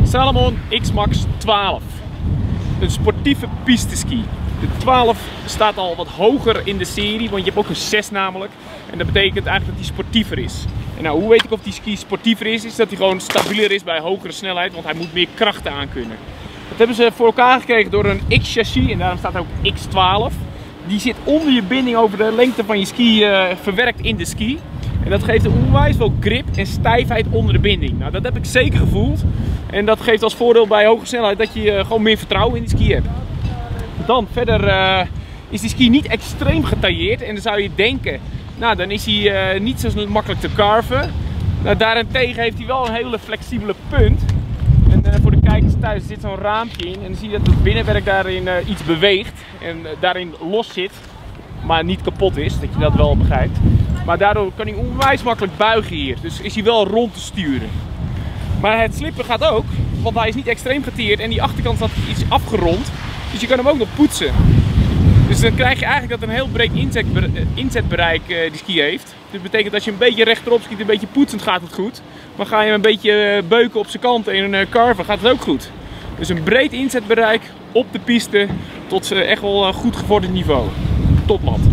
Salomon X-Max 12. Een sportieve pisteski. De 12 staat al wat hoger in de serie, want je hebt ook een 6 namelijk. En dat betekent eigenlijk dat hij sportiever is. En nou, hoe weet ik of die ski sportiever is? Is dat hij gewoon stabieler is bij hogere snelheid, want hij moet meer krachten aankunnen. Dat hebben ze voor elkaar gekregen door een X-chassis en daarom staat ook X12. Die zit onder je binding over de lengte van je ski verwerkt in de ski. En dat geeft onwijs veel grip en stijfheid onder de binding. Nou, dat heb ik zeker gevoeld. En dat geeft als voordeel bij hoge snelheid dat je gewoon meer vertrouwen in die ski hebt. Dan verder is die ski niet extreem getailleerd. En dan zou je denken, nou dan is hij niet zo makkelijk te carven. Nou, daarentegen heeft hij wel een hele flexibele punt. En voor de kijkers thuis zit zo'n raampje in. En dan zie je dat het binnenwerk daarin iets beweegt. En daarin los zit. Maar niet kapot is, dat je dat wel begrijpt. Maar daardoor kan hij onwijs makkelijk buigen hier. Dus is hij wel rond te sturen. Maar het slippen gaat ook, want hij is niet extreem geteerd en die achterkant staat iets afgerond. Dus je kan hem ook nog poetsen. Dus dan krijg je eigenlijk dat een heel breed inzetbereik die ski heeft. Dat betekent dat als je een beetje rechterop skiet, een beetje poetsend gaat het goed. Maar ga je hem een beetje beuken op zijn kant en een carven, gaat het ook goed. Dus een breed inzetbereik op de piste tot echt wel goed gevorderd niveau. Topmat.